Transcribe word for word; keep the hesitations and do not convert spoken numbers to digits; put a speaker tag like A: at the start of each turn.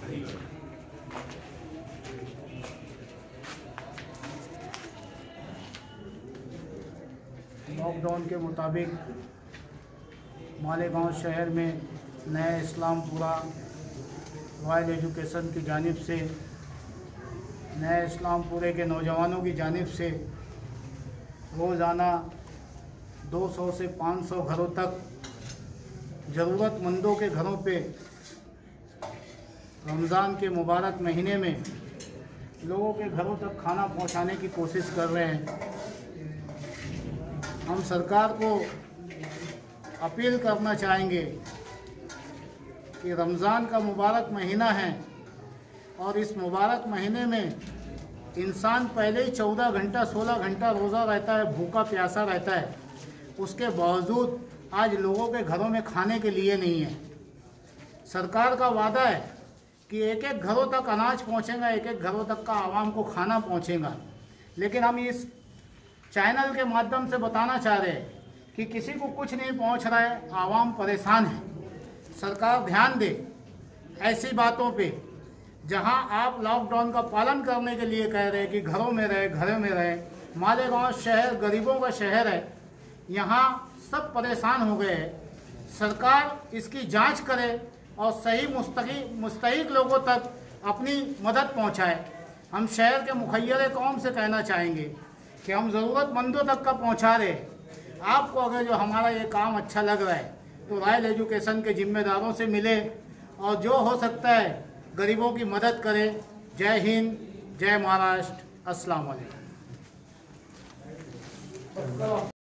A: Lockdown के मुताबिक मालेगांव शहर में नया इस्लामपुरा रॉयल एजुकेशन की जानिब से, नया इस्लामपुरे के नौजवानों की जानिब से रोज़ाना दो सौ से पाँच सौ घरों तक ज़रूरतमंदों के घरों पे रमज़ान के मुबारक महीने में लोगों के घरों तक खाना पहुंचाने की कोशिश कर रहे हैं। हम सरकार को अपील करना चाहेंगे कि रमज़ान का मुबारक महीना है और इस मुबारक महीने में इंसान पहले ही चौदह घंटा सोलह घंटा रोज़ा रहता है, भूखा प्यासा रहता है। उसके बावजूद आज लोगों के घरों में खाने के लिए नहीं है। सरकार का वादा है कि एक एक घरों तक अनाज पहुंचेगा, एक एक घरों तक का आवाम को खाना पहुंचेगा। लेकिन हम इस चैनल के माध्यम से बताना चाह रहे हैं कि किसी को कुछ नहीं पहुंच रहा है, आवाम परेशान है। सरकार ध्यान दे ऐसी बातों पे। जहां आप लॉकडाउन का पालन करने के लिए कह रहे हैं कि घरों में रहे घरों में रहे, मालेगांव शहर गरीबों का शहर है, यहाँ सब परेशान हो गए हैं। सरकार इसकी जांच करे और सही मुस्तहिक मुस्तहिक लोगों तक अपनी मदद पहुंचाए। हम शहर के मुखैयर कौम से कहना चाहेंगे कि हम ज़रूरतमंदों तक का पहुंचा रहे। आपको अगर जो हमारा ये काम अच्छा लग रहा है तो रॉयल एजुकेशन के जिम्मेदारों से मिले और जो हो सकता है गरीबों की मदद करें। जय हिंद, जय महाराष्ट्र, अस्सलाम वालेकुम।